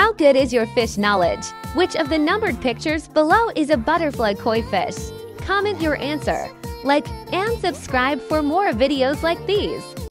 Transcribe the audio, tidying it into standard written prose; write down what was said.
How good is your fish knowledge? Which of the numbered pictures below is a butterfly koi fish? Comment your answer, like and subscribe for more videos like these.